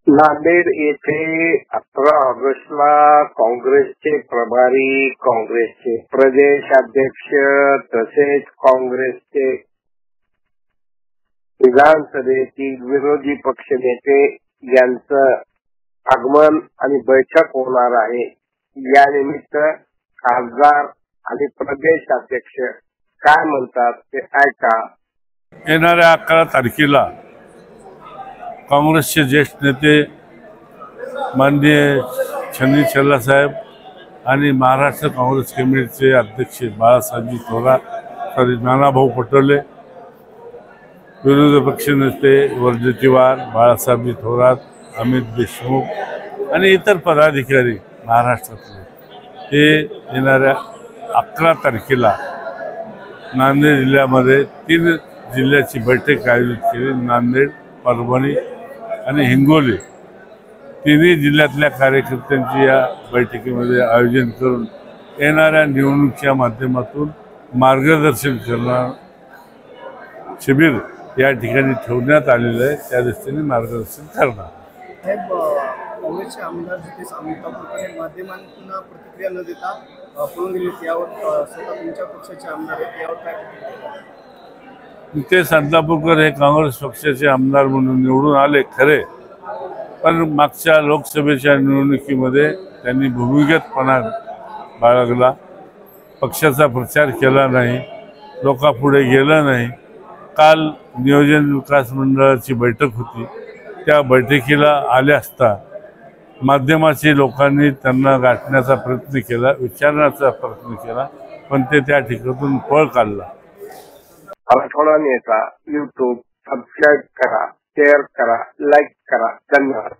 नांदेड येथे 18 ऑगस्टला काँग्रेसचे प्रभारी, काँग्रेसचे प्रदेशाध्यक्ष तसेच काँग्रेसचे विधानसभेतील विरोधी पक्षनेते यांचं आगमन आणि बैठक होणार आहे। या निमित्त खासदार आणि प्रदेशाध्यक्ष काय म्हणतात ते ऐका। येणाऱ्या 11 तारखेला काँग्रेसचे ज्येष्ठ नेते माननीय छन्नी छल्लासाहेब आणि महाराष्ट्र काँग्रेस कमिटीचे अध्यक्ष बाळासाहेबजी थोरात, नानाभाऊ पटोले, विरोधी पक्षनेते वरदेतीवार बाळासाहेबजी थोरात, अमित देशमुख आणि इतर पदाधिकारी महाराष्ट्रातले हे येणाऱ्या 11 तारखेला नांदेड जिल्ह्यामध्ये 3 जिल्ह्याची बैठक आयोजित केली। नांदेड, परभणी आणि हिंगोली तिन्ही जिल्ह्यातल्या कार्यकर्त्यांची या बैठकीमध्ये आयोजन करून येणाऱ्या निवडणुकीच्या माध्यमातून मार्गदर्शन करणार शिबिर या ठिकाणी ठेवण्यात आलेलं आहे। त्या दृष्टीने मार्गदर्शन करणार। काँग्रेसचे आमदार जितेश आमदार माध्यमांतून प्रतिक्रिया न देता पळून गेले, त्यावर स्वतः तुमच्या पक्षाचे आमदार आहेत, यावर काय? जितेश अंतापूरकर हे काँग्रेस पक्षाचे आमदार म्हणून निवडून आले खरे, पण मागच्या लोकसभेच्या निवडणुकीमध्ये त्यांनी भूमिगतपणा बाळगला, पक्षाचा प्रचार केला नाही, लोकांपुढे गेला नाही। काल नियोजन विकास मंडळाची बैठक होती, त्या बैठकीला आले असता माध्यमाचे लोकांनी त्यांना गाठण्याचा प्रयत्न केला, विचारण्याचा प्रयत्न केला, पण ते त्या ठिकाणातून पळ काढला। आठवडा नेता YouTube सबस्क्राइब करा, शेअर करा, लाईक करा। धन्यवाद।